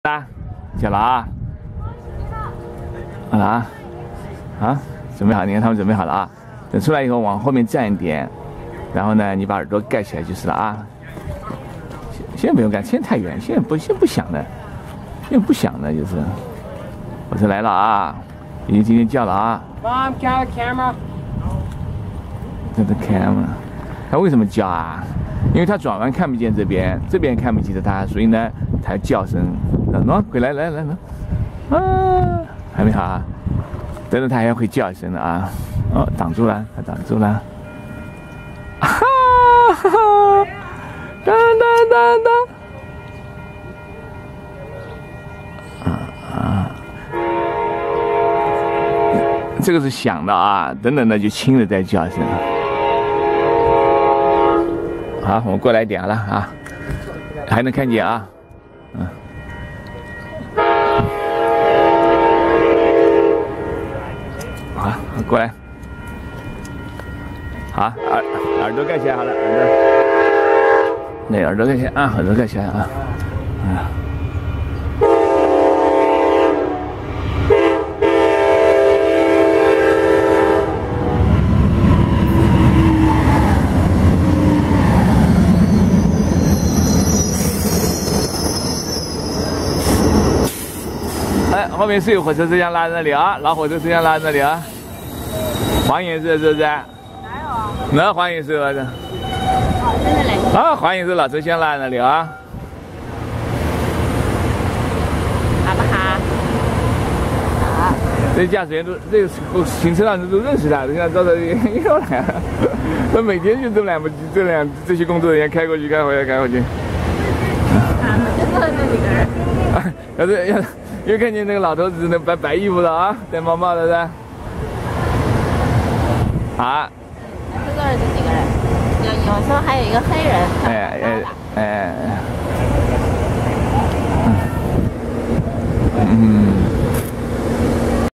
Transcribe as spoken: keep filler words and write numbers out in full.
啦，小了啊，好了啊，啊，准备好，你看他们准备好了啊。等出来以后往后面站一点，然后呢，你把耳朵盖起来就是了啊。先先不用盖，现在太远，现在不先不响了，现在不响了就是。我车来了啊，已经今天叫了啊。 Mom, got a camera. 这个 camera， 他为什么叫啊？因为他转弯看不见这边，这边看不见他，所以呢，他叫声。喏，回来来来来，啊，还没好啊，等等他还会叫一声的啊。哦，挡住了，他挡住了。哈哈哈！当当当当。啊啊！这个是响的啊，等等的就轻的再叫声。好，我们过来点了啊，还能看见啊，嗯。好，过来。好，耳耳朵盖起来好了，耳朵。那耳朵盖起来啊，耳朵盖起来啊，嗯。哎，后面是有火车车厢拉在那里啊，老火车车厢拉在那里啊。黄颜色是不是？哪有啊？那黄颜色的。哦，真的嘞。啊，黄颜色老车厢拉在那里啊。 好不好？好。 这驾驶员都，这个行车上都认识他，人家招的又来了。他每天就这两部这两这些工作人员开过去开回来开过去。 啊，就坐这几个人。 啊，要是要。又看见那个老头子那白白衣服的啊，戴毛帽的噻。啊。 就坐着这几个人，有有时候还有一个黑人。 哎哎哎。